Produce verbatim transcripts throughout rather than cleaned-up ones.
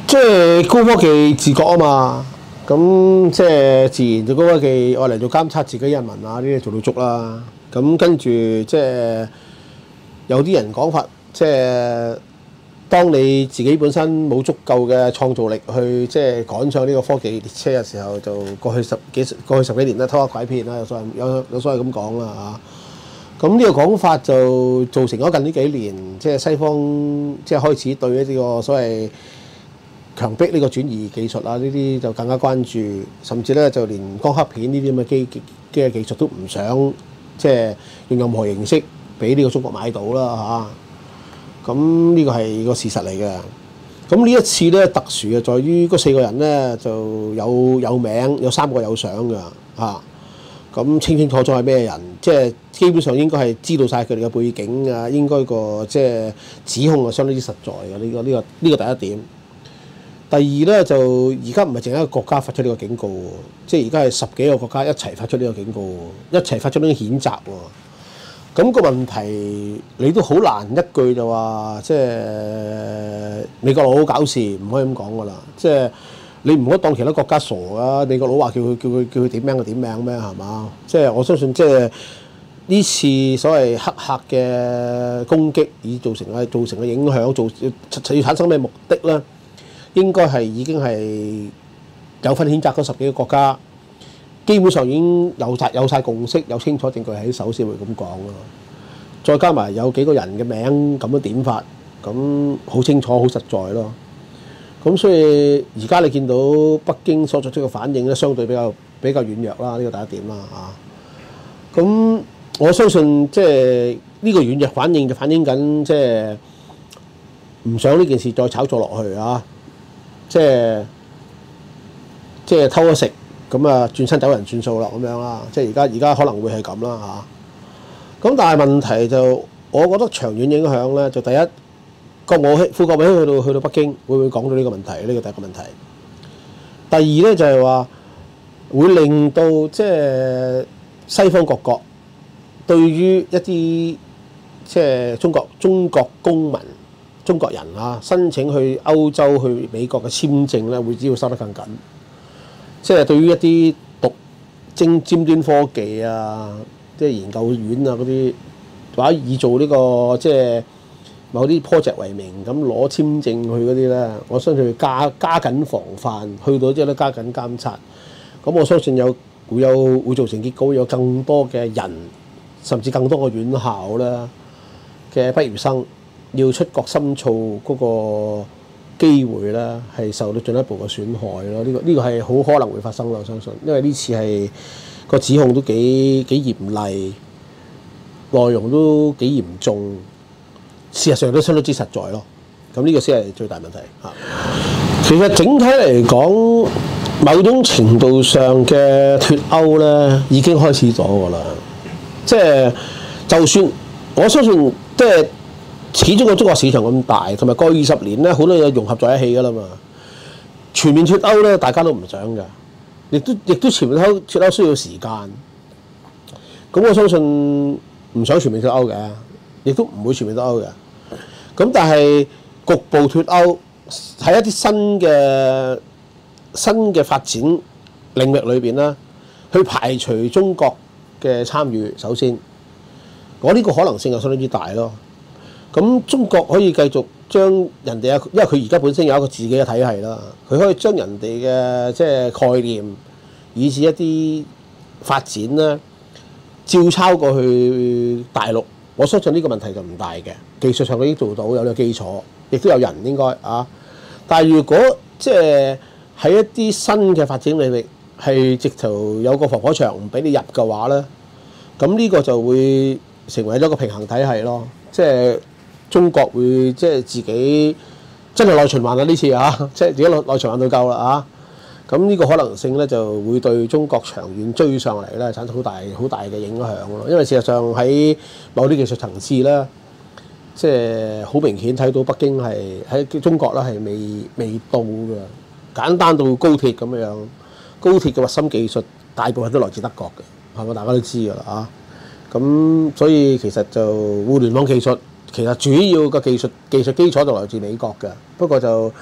即係高科技自覺啊嘛，咁即係自然就高科技愛嚟做監測自己人民啊，呢啲做到足啦。咁跟住即係有啲人講法，即係當你自己本身冇足夠嘅創造力去即係趕上呢個科技列車嘅時候，就過去十幾過去十幾年啦，偷呃拐騙啦，有所謂有有所謂咁講啦嚇。咁呢個講法就造成咗近呢幾年，即係西方即係開始對呢個所謂強迫呢個轉移技術啊，呢啲就更加關注，甚至咧就連光刻片呢啲咁嘅機機嘅技術都唔想即係用任何形式俾呢個中國買到啦嚇。咁呢個係個事實嚟嘅。咁呢一次咧特殊嘅在於嗰四個人咧就有有名，有三個有相㗎嚇。咁清清楚楚係咩人，即係基本上應該係知道晒佢哋嘅背景啊，應該個即係指控係相當之實在嘅。呢個呢個呢個第一點。第二咧就而家唔係淨係一個國家發出呢個警告喎，即係而家係十幾個國家一齊發出呢個警告喎，一齊發出呢個譴責喎。咁個問題你都好難一句就話即係美國佬好搞事，唔可以咁講噶啦。即係你唔可以當其他國家傻噶。美國佬話叫佢叫佢叫佢點名就點名咩係嘛？即係我相信即係呢次所謂黑客嘅攻擊，以造成嘅造成嘅影響，造要要產生咩目的咧？應該係已經係有份譴責嗰十幾個國家，基本上已經有曬有曬共識，有清楚證據喺手先會咁講咯。再加埋有幾個人嘅名咁樣點法，咁好清楚好實在咯。咁所以而家你見到北京所作出嘅反應咧，相對比較比較軟弱啦，呢個第一點啦嚇。咁我相信即係呢個軟弱反應就反映緊即係唔想呢件事再炒作落去啊！即係即係偷咗食，咁啊轉身走人算數啦咁樣啦。即係而家而家可能會係咁啦嚇。咁但係問題就，我覺得長遠影響咧，就第一，國務卿副國務卿去到去到北京，會唔會講到呢個問題？呢個第一個問題。第二咧就係話，會令到即係西方各國對於一啲即係中國中國公民。中國人啊，申請去歐洲、去美國嘅簽證咧，會只要收得更緊。即係對於一啲讀精尖端科技啊，即係研究院啊嗰啲，或者以做呢個即係某啲 project 為名咁攞簽證去嗰啲咧，我相信加加緊防範，去到之後咧加緊監察。咁我相信有會有會造成結果，有更多嘅人，甚至更多嘅院校啦嘅畢業生。要出國深造嗰個機會咧，係受到進一步嘅損害咯。呢個呢個係好可能會發生咯，我相信，因為呢次係個指控都幾幾嚴厲，內容都幾嚴重，事實上都相當之實在咯。咁呢個先係最大問題嚇。其實整體嚟講，某種程度上嘅脫歐咧已經開始咗㗎啦。即係就算我相信，即係。始終個中國市場咁大，同埋過去二十年咧，好多嘢融合在一起㗎啦嘛。全面脫歐咧，大家都唔想㗎，亦都亦都全面脫脫歐需要時間。咁我相信唔想全面脫歐嘅，亦都唔會全面脫歐嘅。咁但係局部脫歐喺一啲新嘅新嘅發展領域裏邊啦，去排除中國嘅參與。首先，我呢個可能性就相當之大咯。咁中國可以繼續將人哋啊，因為佢而家本身有一個自己嘅體系啦，佢可以將人哋嘅即係概念，以至一啲發展咧，照抄過去大陸。我相信呢個問題就唔大嘅，技術上佢已經做到有呢個基礎，亦都有人應該啊。但係如果即係喺一啲新嘅發展領域，係直頭有個防火牆唔俾你入嘅話咧，咁呢個就會成為咗個平衡體系咯，即係。中國會即係自己真係內循環啦呢次啊，即係自己內內循環到夠啦啊！咁呢個可能性咧就會對中國長遠追上嚟咧產生好大好大嘅影響咯。因為事實上喺某啲技術層次咧，即係好明顯睇到北京係喺中國咧係未未到嘅。簡單到高鐵咁樣，高鐵嘅核心技術大部分都來自德國嘅，係咪大家都知㗎啦啊？咁所以其實就互聯網技術。其實主要嘅技術技術基礎就來自美國嘅，不過就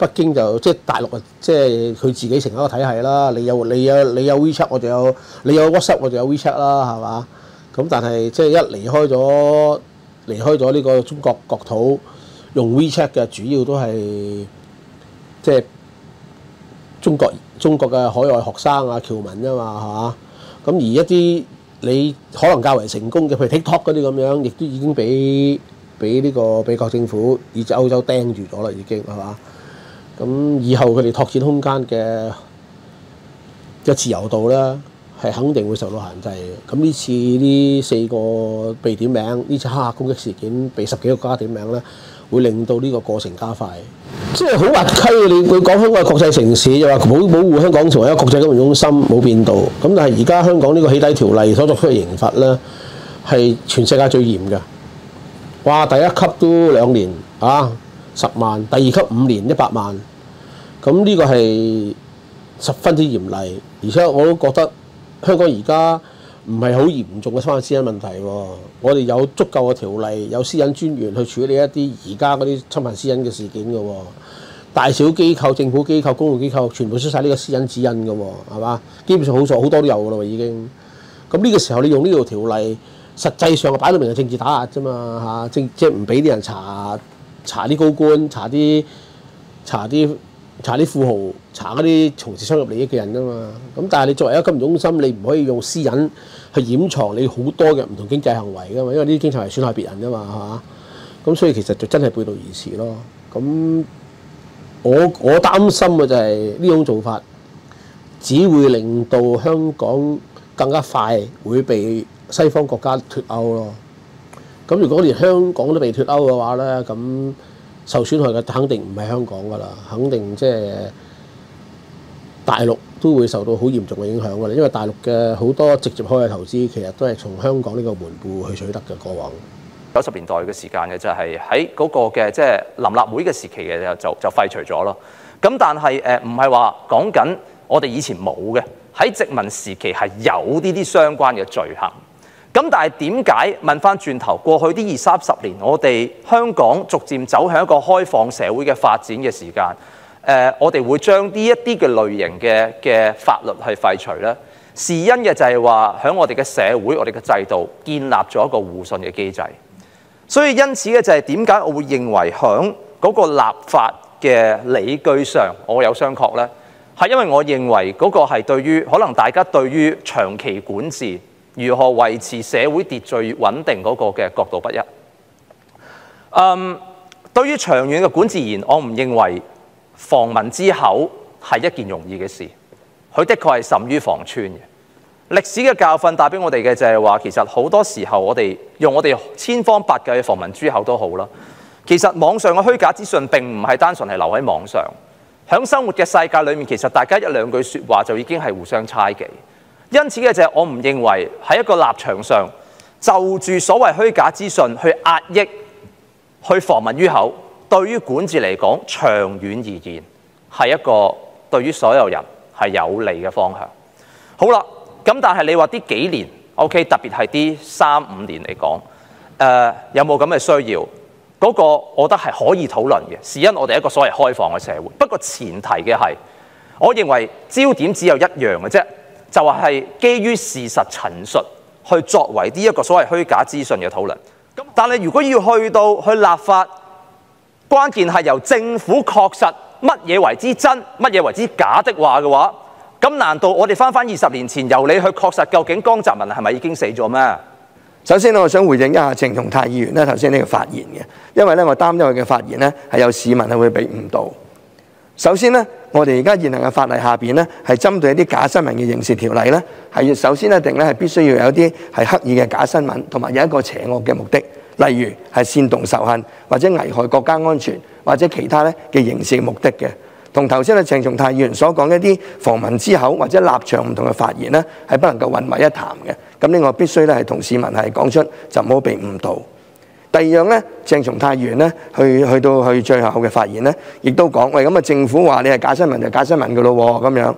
北京就即係大陸啊，即係佢自己成一個體系啦。你有你有你有 WeChat，我就有你有 WhatsApp，我就有 WeChat 啦，係嘛？咁但係即係一離開咗離開咗呢個中國國土，用 WeChat 嘅主要都係即係中國中國嘅海外學生啊、僑民啫嘛，係嘛？咁而一啲你可能較為成功嘅，譬如 TikTok 嗰啲咁樣，亦都已經俾俾呢個美國政府以至歐洲釘住咗啦，已經係嘛？咁以後佢哋拓展空間嘅嘅自由度咧，係肯定會受到限制嘅。咁呢次呢四個被點名，呢次黑客攻擊事件被十幾個國家點名咧，會令到呢個過程加快。即係好滑稽，你會講香港係國際城市，又話保保護香港成為一個國際金融中心冇變到。咁但係而家香港呢個起底條例所作出嘅刑罰咧，係全世界最嚴嘅。哇！第一級都兩年啊，十萬；第二級五年一百萬。咁呢個係十分之嚴厲，而且我都覺得香港而家唔係好嚴重嘅侵犯私隱問題喎。我哋有足夠嘅條例，有私隱專員去處理一啲而家嗰啲侵犯私隱嘅事件嘅喎。大小機構、政府機構、公共機構全部出晒呢個私隱指引嘅喎，係嘛？基本上好錯好多都有嘅啦，已經。咁呢個時候你用呢條條例，實際上擺到明係政治打壓啫嘛嚇，政即係唔俾啲人查查啲高官，查啲查啲。查啲富豪，查嗰啲從事商業利益嘅人啊嘛。咁但係你作為一個金融中心，你唔可以用私隱去掩藏你好多嘅唔同經濟行為噶嘛，因為呢啲經濟係損害別人噶嘛，係嘛？咁所以其實就真係背道而馳咯。咁我我擔心嘅就係呢種做法，只會令到香港更加快會被西方國家脫歐咯。咁如果連香港都被脫歐嘅話咧，咁受損害嘅肯定唔係香港㗎啦，肯定即係大陸都會受到好嚴重嘅影響㗎啦。因為大陸嘅好多直接開嘅投資，其實都係從香港呢個門戶去取得嘅。過往九十年代嘅時間嘅就係喺嗰個嘅即係臨立會嘅時期嘅就就廢除咗咯。咁但係誒唔係話講緊我哋以前冇嘅，喺殖民時期係有呢啲相關嘅罪行。咁但係點解問翻轉頭，過去啲二三十年，我哋香港逐漸走向一個開放社會嘅發展嘅時間，誒、呃，我哋會將呢一啲嘅類型嘅嘅法律去廢除咧？是因嘅就係話，喺我哋嘅社會、我哋嘅制度建立咗一個互信嘅機制。所以因此嘅就係點解我會認為喺嗰個立法嘅理據上，我有商榷咧，係因為我認為嗰個係對於可能大家對於長期管治，如何維持社會秩序穩定嗰個嘅角度不一。嗯，對於長遠嘅管治而言，我唔認為防民之口係一件容易嘅事。佢的確係甚於防川嘅。歷史嘅教訓帶俾我哋嘅就係話，其實好多時候我哋用我哋千方百計嘅防民之口都好啦。其實網上嘅虛假資訊並唔係單純係留喺網上，喺生活嘅世界裏面，其實大家一兩句説話就已經係互相猜忌。因此嘅就係我唔認為喺一個立場上就住所謂虛假資訊去壓抑、去防民於口，對於管治嚟講長遠而言係一個對於所有人係有利嘅方向。好啦，咁但係你話啲幾年 ，OK， 特別係啲三五年嚟講，誒、呃、有冇咁嘅需要？嗰、那個我覺得係可以討論嘅，是因我哋一個所謂開放嘅社會。不過前提嘅係，我認為焦點只有一樣嘅啫。就係基於事實陳述去作為呢一個所謂虛假資訊嘅討論。咁但係如果要去到去立法，關鍵係由政府確實乜嘢為之真，乜嘢為之假的話嘅話，咁難道我哋翻翻二十年前由你去確實究竟江澤民係咪已經死咗咩？ 首先咧，我想回應一下鄭松泰議員咧頭先呢個發言嘅，因為咧我擔憂佢嘅發言咧係有市民係會被誤導。首先咧，我哋而家現行嘅法例下邊咧，係針對一啲假新聞嘅刑事條例咧，係要首先一定咧係必須要有啲係刻意嘅假新聞，同埋有一個邪惡嘅目的，例如係煽動仇恨或者危害國家安全或者其他咧嘅刑事目的嘅。同頭先咧鄭松泰議員所講一啲防民之口或者立場唔同嘅發言咧，係不能夠混為一談嘅。咁呢個必須咧係同市民係講出，就唔好被誤導。第二樣咧，鄭松泰議員咧，去去到去最後嘅發言咧，亦都講喂，咁啊政府話你係假新聞就假新聞㗎咯喎，咁樣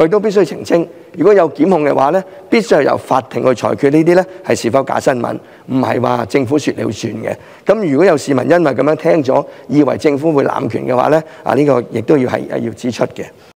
我亦都必須澄清，如果有檢控嘅話咧，必須係由法庭去裁決呢啲咧係是否假新聞，唔係話政府説了算嘅。咁如果有市民因為咁樣聽咗，以為政府會濫權嘅話咧，啊呢個亦都要係要指出嘅。